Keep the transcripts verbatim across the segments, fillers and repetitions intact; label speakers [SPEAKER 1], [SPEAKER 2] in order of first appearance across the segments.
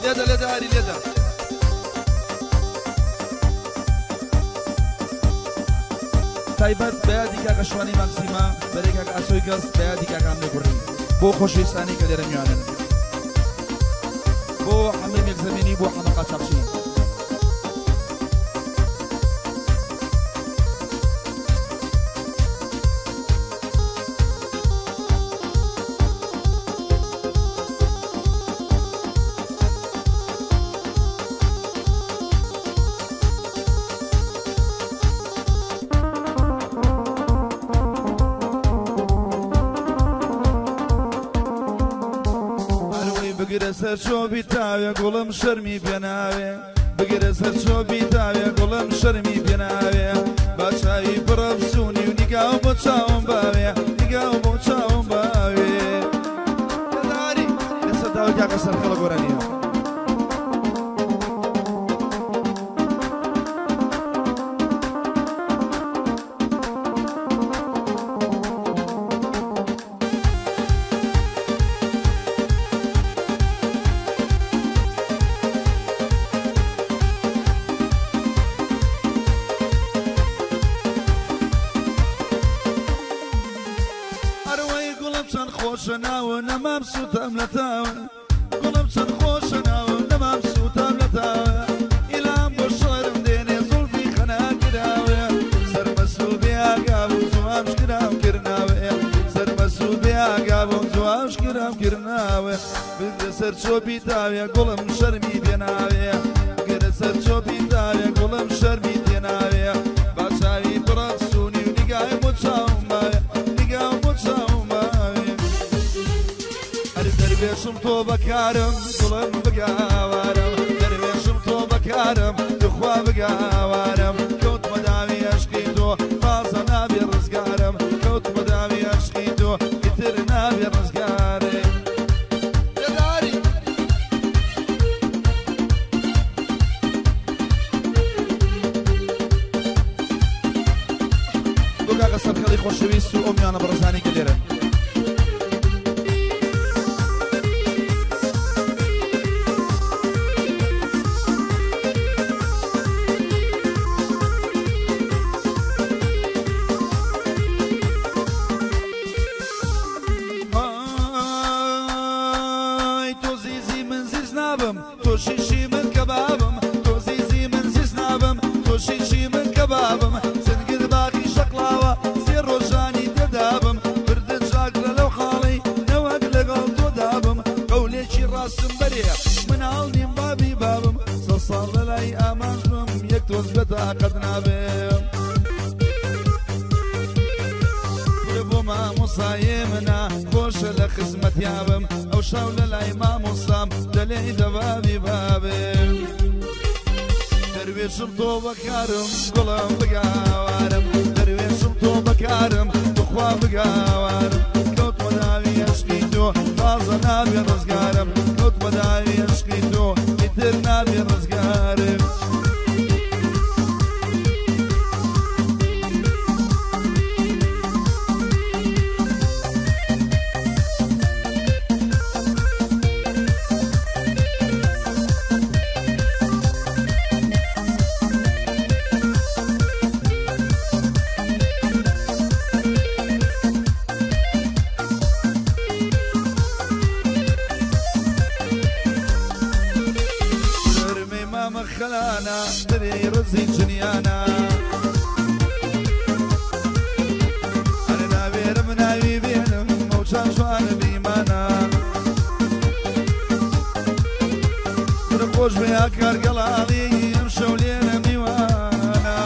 [SPEAKER 1] لێدە لێدە هەری لێدە تایبەت بەیادی کاکە شوانی مەکسیمە بەرەی کاکە ئاسۆی گەست بەیادی کاکە ئەمنە کوڕی بۆ خۆشەویستانی کە لێرە میوانن بۆ حەمەی مێکزەمینی بۆ حەمەقا چاپشی بگرە سەر چۆ بیتاوێ گوڵم شەرمی پێناوێ بگرە سەر چۆ بیتاوێ گوڵم شەرمی پێناوێ با چاوی پڕە بسوونی و نیگاو بۆ چاوم باوێ نیگاو بۆ چاوم باوێ داری لەسەر داوای کاکە سەرخەڵە گۆرانیەوە خۆشە ناوە نەمام سوتام لە تاوە گوڵم چەند خۆشە ناوە نەمام سوتام لە تاوە ئیلام بۆ شۆرم دێنێ زوڵفی خەناگراوە سەرمەسوول بێئاگا بوو زوام شکرام کردناوە سەرمەسوول بێئاگا بوو زوام شکرام کردناوە بگرە سەر چۆ بیتاوێ گوڵم شەرمی پێناوێ بگرە سەر چۆ بیتاوێ گوڵم شەرمی پێناوێ با چاوی پڕە سوونی و نیگای بۆ چاوم باوێ نیگاو بۆ چاوم دەروێشم تۆ بەکارم گوڵم بگاوارم دەروێشم تۆ بەکارم دخوا بگاوارم کەوتمە داوی عەشقی تۆ بازە نابێ ڕزگارم کەوتمە داوی عەشقی تۆ ئیتر نابێ ڕزگارێ لێداری بۆ کاکە سەرخەڵی خۆشەویست و ئەو میوانە بەڕێزانی کە لێرە تۆ شیشی من کەبابم تۆ زیزی من زیز نابم تۆ شیشی من کەبابم سنگت باقی شەقڵاوە سێ ڕۆژانی تێدابم بردت جاگرە لەو خاڵی نەوەک لەگەڵ تۆ دابم قەولێکی ڕاستم بەرێ مناڵ نیم بابی بابم سە ساڵ لە لای ئامانژم یەک تۆز بە تاقەت نابێم بۆ مامۆسایێ منە خۆشە لە خزمەت یابم ئەو شاو لە لای مامۆسام دەلێی دەبابی بابێم دەروێشم تۆ بەکارم گوڵم بگاوارم دەروێشم تۆ بەکارم بخوا بگاوارم کەوتمە داوی عەشقی تۆ بازە نابێ ڕزگارم کەوتمە داوی عەشقی تۆ ئیتر نابێ ڕزگارم خلانا دري رزي جنيانا أنا نابير من ناوي بينم موشان شوان بيمانا نرقوش بيا كارقلالي يمشو لينا ميوانا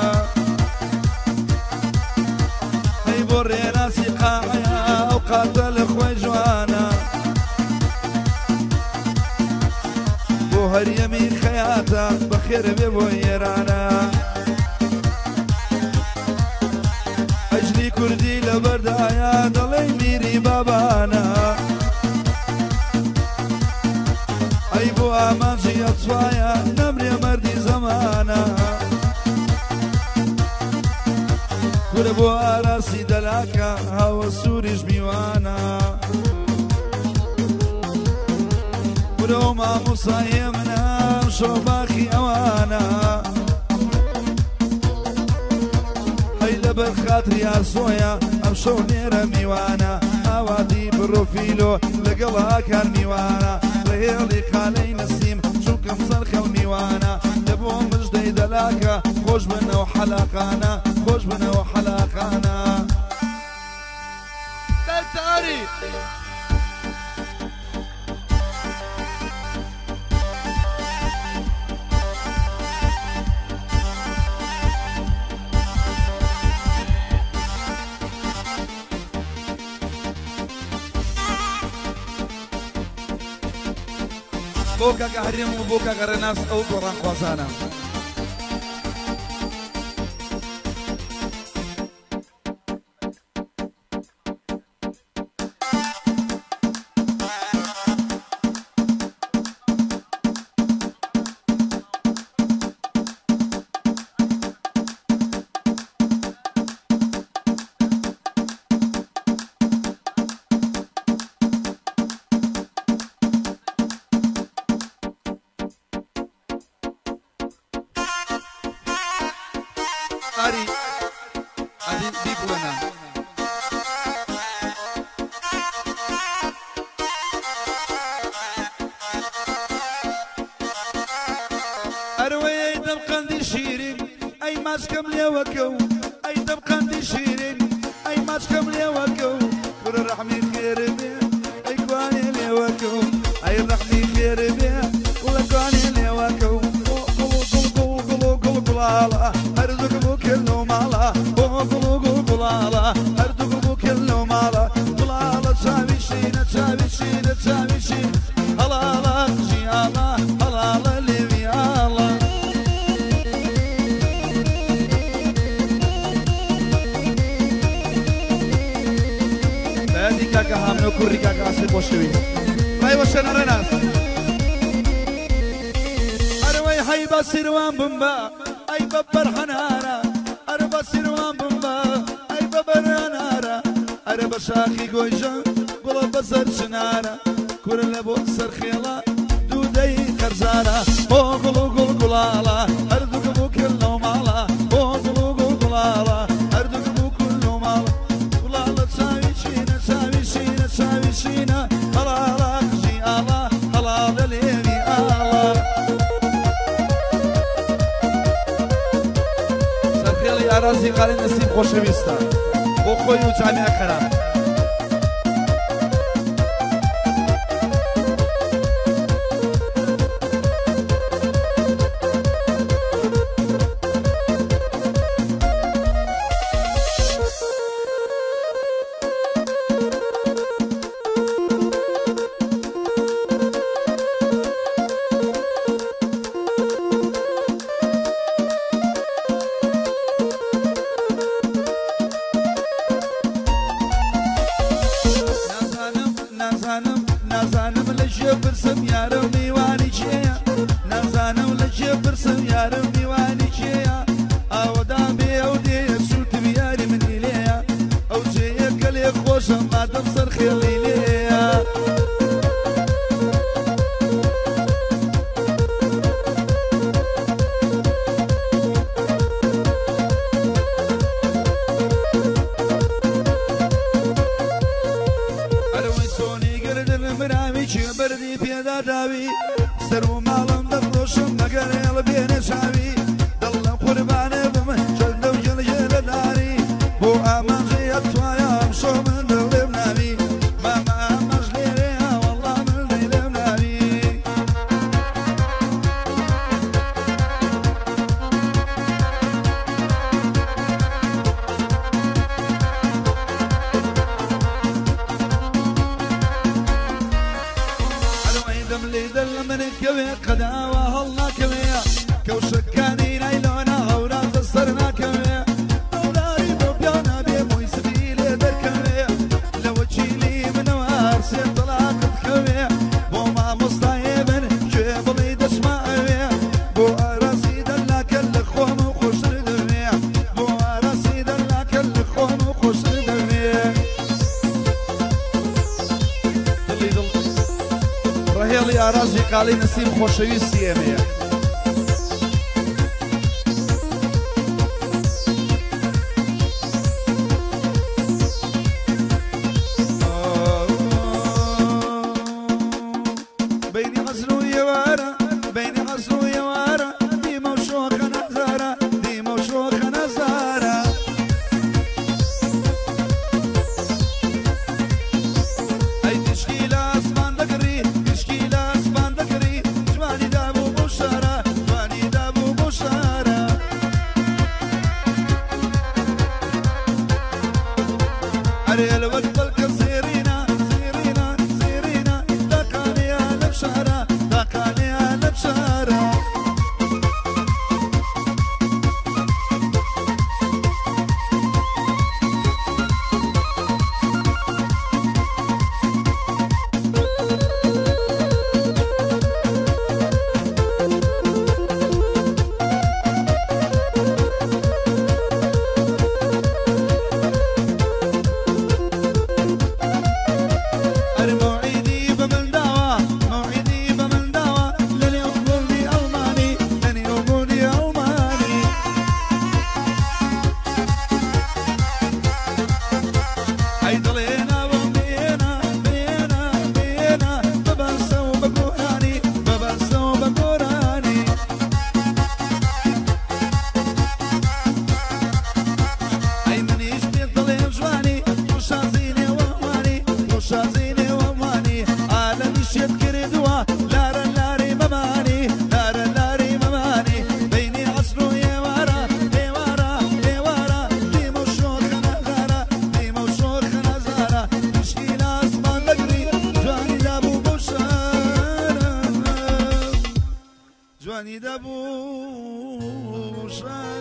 [SPEAKER 1] هاي بورينا سيقاعيا أوقات الأخوة جوانا هەر یەمی خەیاتە بەخێر بێ بۆ ئێرانە ئەجلی کوردی لە بەردایە دەڵێ میری بابانە ئەی بۆ ئامانجی ئەچوایە نەمرێ مەردی زەمانە کورە بۆ ئاراسی دەلاکە هاوە سووریش میوانە کورە و مامۆسایە منە شۆباخی ئەوانە هەی لەبەر خاتری ئاسۆیە ئەم شەو نێرە میوانە ئاوادی بڕۆفیلۆ لەگەڵ ئاکار میوانە ڕێڵی قالەی نەسیم چونکەم سەرخەڵ میوانە لەبۆ مژدەی دەلاکە خۆش بنەوە حەلاقانە خۆش بنەوە حەلاقانە دەرتاری بۆ کاکە هەرێم و بۆ کاکە ڕێناس ئەو گۆڕان خوازانە ئاری ئەدی بیبڵێنە ئەروەی دەبقەندی شیرین ئەی ماچکەم لێوەکەو ئەی دەبقەندی شیرین ئەی ماچکەم لێوەکەو کوڕە ڕەحمی خێرە بێ ئەی کوانێ لێوەکەو ئەی ڕەحمی خێرە بێ کوڵە کوانێ لێوەکەو هەردووک بوو کردو ماڵە بۆ گوڵ و گوڵ گوڵاڵە هەردووک بوو کردو ماڵە گوڵاڵە چاوی شینە چاوی شینە چاوی شین هەڵاڵە ژیاڵە هەڵاڵە لێویاڵە بەیادی کاکە هامنە کوڕی کاکە ئاسێ خۆشەویست ڕایوە شەنە ڕێناس ئەرەوەی هەی بە سیروان بمبە ئەی بە بەرهەنارە ئەرە بە سیروان بمبە ئەی بە بەرهەنارە ئەرە بە شاخی گۆیژە گوڵە بەسەر چنارە کورە لە بۆ سەرخێڵە دوودەی خەرزارە بۆ گوڵ و گوڵ گوڵاڵە هەردووک بوو کردنەوە ماڵە بۆ گوڵ و گوڵ گوڵاڵە هەردووک بوو کردنەوە ماڵە گوڵاڵە چاوی چینە چاوی شینە چاوی شینە هەڵاڵە ژیاڵە هەڵاڵە لێوی ئاڵە ئارازی قاڵی نەسیم خۆشەویستە بۆ خۆی و جامیە خەراب نازانم لە ژێ برسم یارە میوانی کێیە نازانم لە ژێ برسم یارە میوانی کێیە ئاوەدا بێ ئەو دێیە سووتم یاری منی لێیە ئەو جێیە کە لێ خۆشە مادەم سەر خێڵی لێیە بردی پێدا داوی سەر و ماڵم دەفرۆشم مەگەر هێڵە بێنە چاوی دڵم قوربانێ بم چەندە و جەڵگێ لە داری بۆ ئاماژەی ئەتوایە ئەم شۆ من دڵێم ناوی مامە ئاماژ لێرەیە وەڵڵا من دەیلێم ناوی دل من كوي قداوة هلا كوي كوشكاني نايلونا غوراز السرنا كوي دولاري بوبيانا بيموي سبيلي در كوي لو تشيلي من وارسي طلاقت كوي بو ما مصطايبن شيبلي دشما اوي بو راسي دلاك الخوم وخوش ردوي بو راسي دلاك الخوم وخوش ردوي رهيلي أراضي قالي نسيم خوشويستي أمية جوانی دەبوو شە